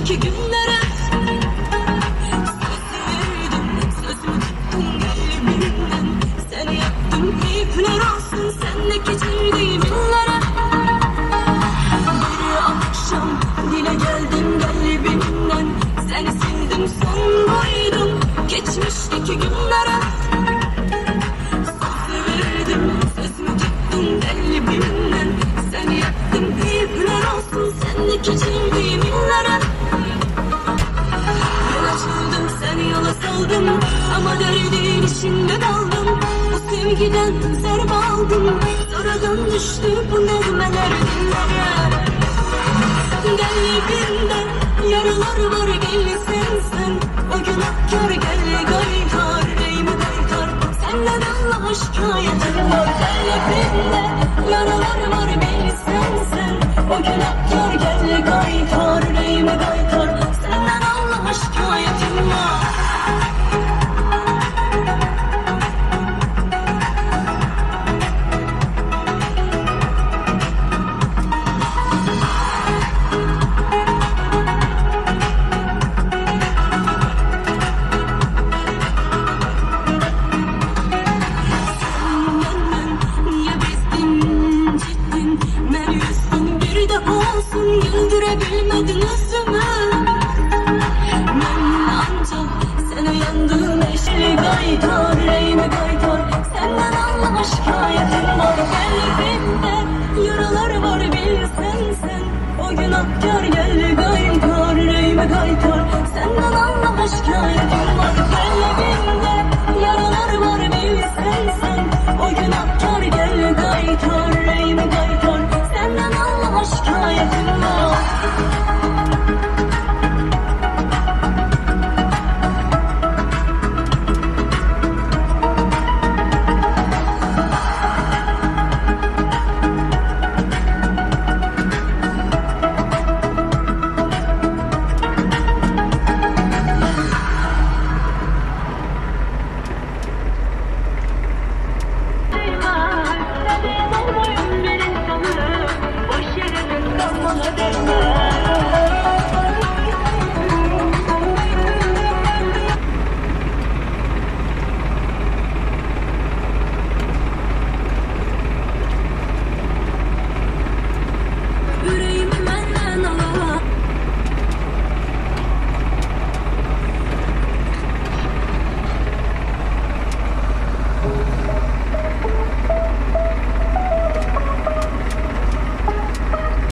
geçmişteki günlere. Sözümü tuttum kalbimden. Sen yaptın ipler olsun, senle geçirdiğim günlere. Bir akşam dile geldim kalbimden. Seni sildim son boydum geçmişteki günlere. Söz verdim, sözümü tuttum kalbimden. Sen yaptın ipler olsun, senle geçirdiğim günlere. Yol açıldım, seni yola saldım, ama derdin içinde daldım. Bu sevgiden zarf aldım, sonradan düştü bu nağmeler dillere. Kalbimde yaralar var, bilsen sen. O günahkar gel gaytar, ey mi gaytar. Senden Allah şikayetim var. Kalbimde yaralar var, bilsen sen. O günahkar gel gaytar, ey mi gaytar. Senden Allah şikayetim var. Güldürebilmedin yüzümü. Ben ancak sana yandım eşli gaytar, ey mi gaytar. Senden Allah'a şikayetim var. Kalbimde yaralar var, bilsen sen. O günahkar gel gaytar, ey mi gaytar. Senden Allah'a şikayetim var. Kalbimde yaralar var, bilsen sen. O günahkar gel gaytar, ey mi gaytar. Senden Allah'a şikayetim var. Boş yere kalmana değmez.